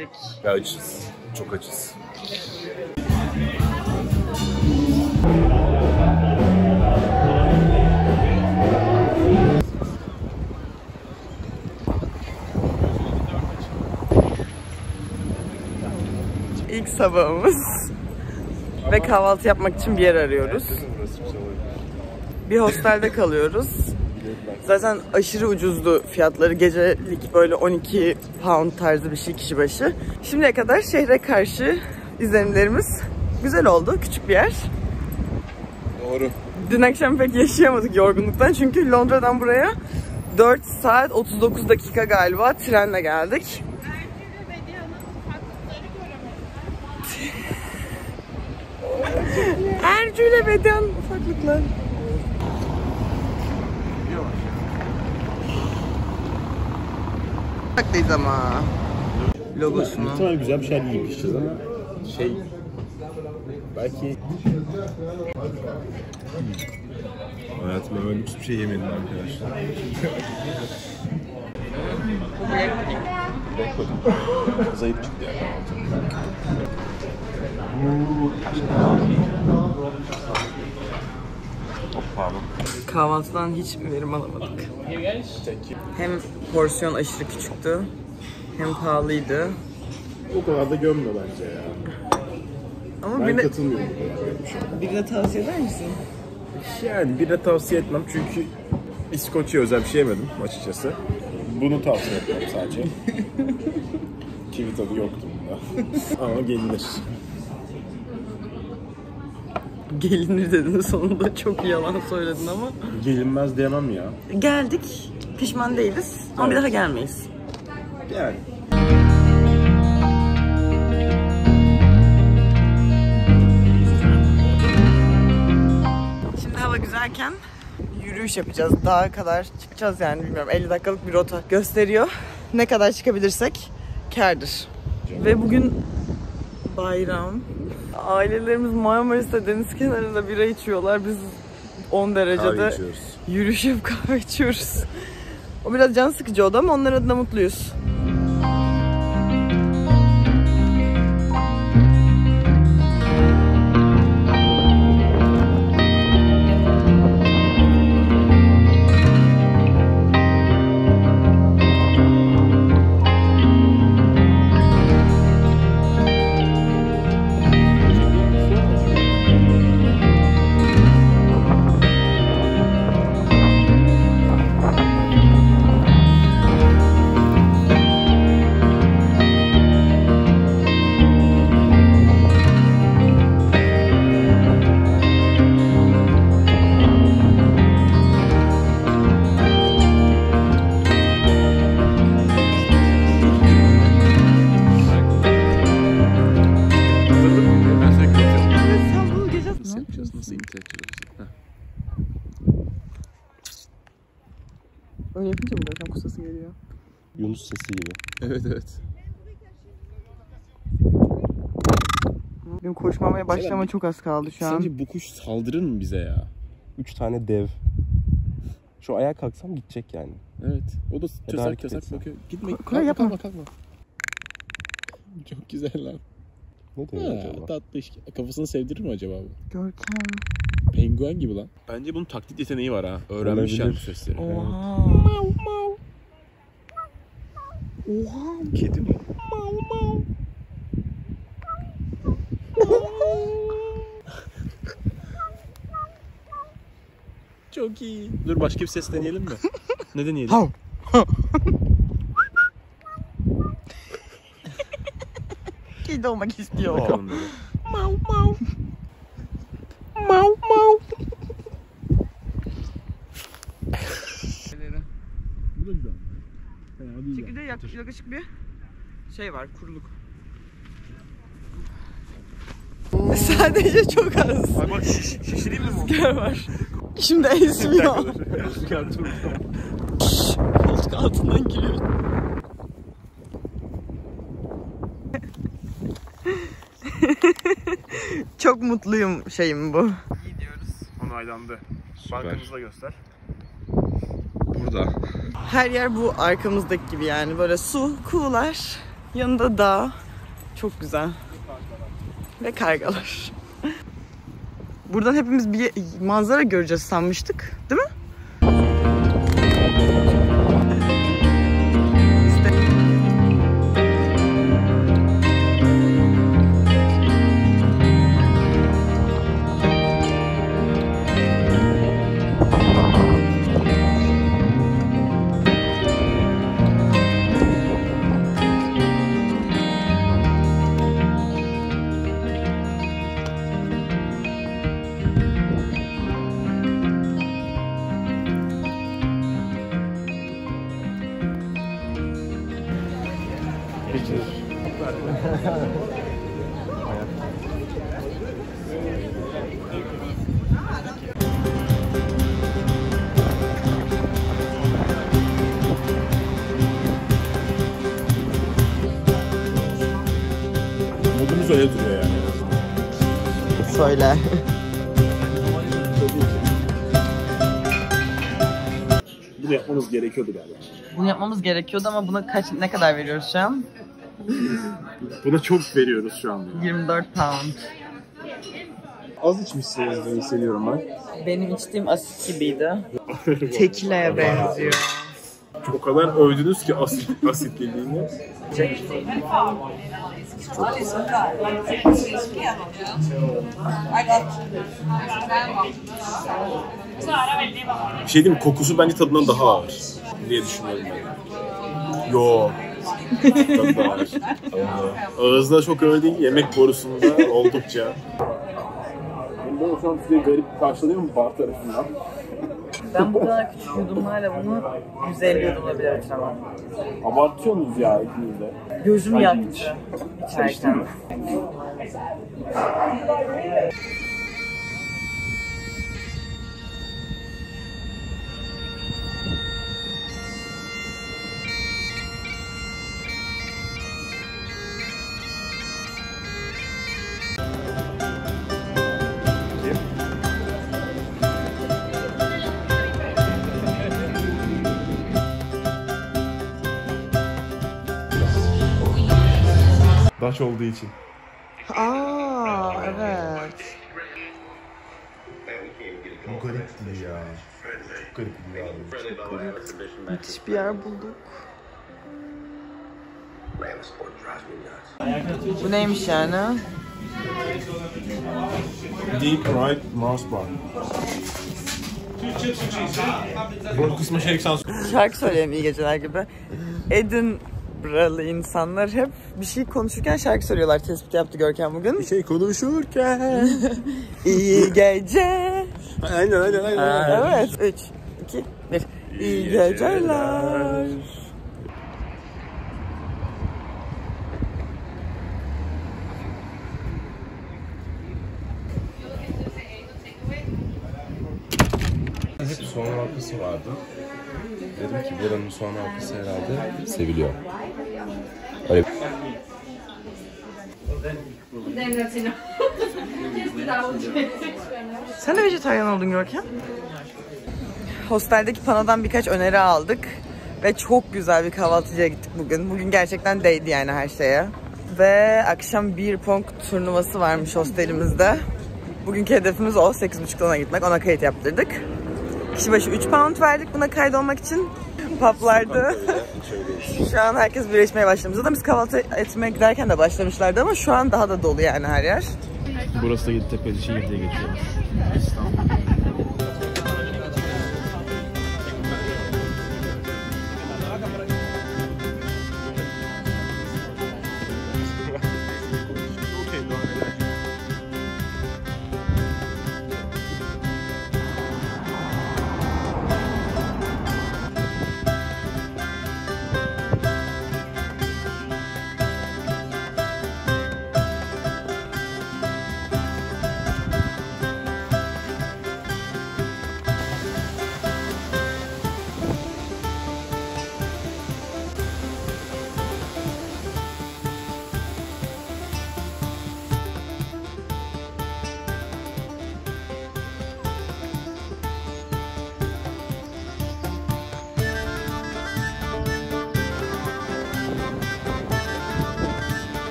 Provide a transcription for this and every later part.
geldik. Ve açız. Çok açız. İlk sabahımız. Ve kahvaltı yapmak için bir yer arıyoruz. Bir hostelde kalıyoruz. Zaten aşırı ucuzdu fiyatları. Gecelik böyle 12 pound tarzı bir şey kişi başı. Şimdiye kadar şehre karşı izlenimlerimiz güzel oldu. Küçük bir yer. Doğru. Dün akşam pek yaşayamadık yorgunluktan. Çünkü Londra'dan buraya 4 saat 39 dakika galiba trenle geldik. Ercü ile Bedian ufaklıklar. Uzaktayız ama. Logosunu. Muhtemelen güzel bir şey giymişiz ama belki hayatımda böyle lüks bir şey yemedim arkadaşlar. Zayıf çıktı yani. Kahvaltıdan hiç verim alamadık. Hem porsiyon aşırı küçüktü, hem pahalıydı. O kadar da gömme bence ya. Ama Ben katılmıyorum. birine tavsiye eder misin? Yani birine tavsiye etmem çünkü İskoçya özel bir şey yemedim açıkçası. Bunu tavsiye etmem sadece. Kivi tadı yoktu bunda. Ama gelinir. Gelinir dedin sonunda, çok yalan söyledin ama. Gelinmez diyemem ya. Geldik, pişman değiliz ama bir daha gelmeyiz. Yani. Şimdi hava güzelken yürüyüş yapacağız. Dağa kadar çıkacağız yani, bilmiyorum, 50 dakikalık bir rota gösteriyor. Ne kadar çıkabilirsek kârdır. Ve bugün bayram. Ailelerimiz Marmaris'te deniz kenarında bira içiyorlar. Biz 10 derecede yürüyüş yapıp kahve içiyoruz. O biraz can sıkıcı oldu ama onlar adına mutluyuz. Öyle yapınca mı zaten kusası geliyor? Yunus sesi gibi. Evet evet. Benim koşmamaya başlama çok az kaldı şu an. Sence bu kuş saldırır mı bize ya? 3 tane dev. Şu ayağa kalksam gidecek yani. Evet. O da çösak bakıyor. Gitme. Kalkma. Kalkma. Çok güzel lan. Ne diyor acaba? Tatlı iş. Kafasını sevdirir mi acaba bu? Görkem. Penguen gibi lan. Bence bunun taklit yeteneği var ha. Öğrenmiş yani bu sesleri. Oha. Oha. Kedi mi? Çok iyi. Dur başka bir ses deneyelim mi? Ne deneyelim? Kedi olmak istiyor. Bakalım böyle. Mau mau. Mau mau. Bu da güzel. Çünkü de yaklaşık bir şey var, kuruluk. Sadece çok az. Bak şişireyim mi bu? Rüzgar var. Şimdi esmiyor. Koltuk altından giriyor. Çok mutluyum şeyim bu. Gidiyoruz. Onaylandı. Bankamızı da göster. Burada. Her yer bu arkamızdaki gibi yani, böyle su, kuğular, Yanında dağ. Çok güzel. Ve kargalar. Buradan hepimiz bir manzara göreceğiz sanmıştık. Değil mi? Modumuz öyle duruyor yani. Söyle. Bunu yapmamız gerekiyordu galiba. Bunu yapmamız gerekiyordu ama buna ne kadar veriyoruz şu an? Buna çok veriyoruz şu anda. 24 pound. Az içmişsiniz diye hissediyorum ben. Benim içtiğim asit gibiydi. Tekila'ya benziyor. O kadar övdünüz ki asitliliğini. Bir şey diyeyim mi? Kokusu bence tadından daha ağır diye düşünüyorum ben. Yo. Çok daha ağır. Ağızda çok öyle değil, yemek borusunda oldukça. Bu şu an size garip karşılanıyor mu bar tarafından? Ben bu kadar küçük yudumlarla bunu 150 yudumla bile bitiremem. Abartıyorsunuz ya ikiniz de. Gözüm yaktı içerken. Daş olduğu için. Aa, evet. Bu garipti ya. Çok garip bir yer. Müthiş bir yer bulduk. Bu neymiş yani? Deep Fried Mars Bar. Bu kısmı şey Şarkı söyleyelim iyi geceler gibi. Edinburgh'lı insanlar hep bir şey konuşurken şarkı söylüyorlar. Tespit yaptı Görkem bugün. bir şey konuşurken. İyi gece. Aynen. Evet. 3, 2, 1. İyi geceler. Hep soğan halkası vardı. Dedim ki buranın soğan halkası herhalde seviliyor. Öyle. Sen de vejetaryen oldun Görkem. Hosteldeki panodan birkaç öneri aldık. Ve çok güzel bir kahvaltıcıya gittik bugün. Bugün gerçekten değdi yani her şeye. Ve akşam bir pong turnuvası varmış hostelimizde. Bugünkü hedefimiz o. 8.30'da ona gitmek. Ona kayıt yaptırdık. Kişi başı 3 pound verdik buna kaydolmak için. Pub'larda. Şu an herkes birleşmeye başlamış. Zaten biz kahvaltı etmeye giderken de başlamışlardı ama şu an daha da dolu yani her yer. Burası da Yeditepe şehir diye geçiyormuş.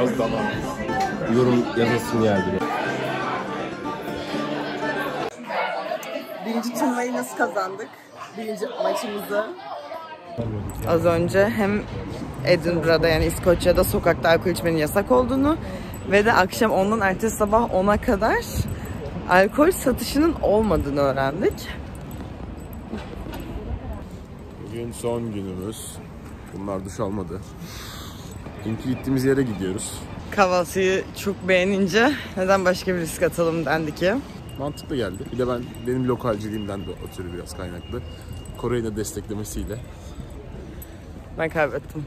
biraz daha. Yorum yazasın geldi. Birinci turnuvayı nasıl kazandık? Birinci maçımızı. Az önce hem Edinburgh'da yani İskoçya'da sokakta alkol içmenin yasak olduğunu ve de akşam ondan ertesi sabah 10'a kadar alkol satışının olmadığını öğrendik. Bugün son günümüz. Bunlar duş almadı. Dünkü gittiğimiz yere gidiyoruz. Kahvaltıyı çok beğenince neden başka bir risk atalım dendi ki. Mantıklı geldi. Bir de benim lokalciliğimden de ötürü biraz kaynaklı. Kore'yi de desteklemesiyle. Ben kaybettim.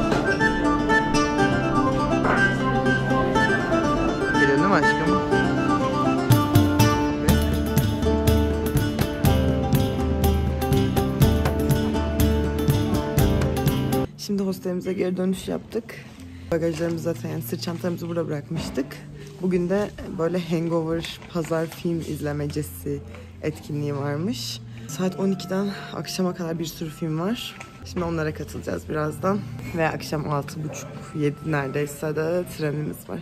Geliyor değil mi aşkım? Şimdi hostelimize geri dönüş yaptık. Bagajlarımızı zaten yani sırt çantalarımızı burada bırakmıştık. Bugün de böyle Hangover pazar film izlemecesi etkinliği varmış. Saat 12'den akşama kadar bir sürü film var. Şimdi onlara katılacağız birazdan. Ve akşam 6.30-7 neredeyse de trenimiz var.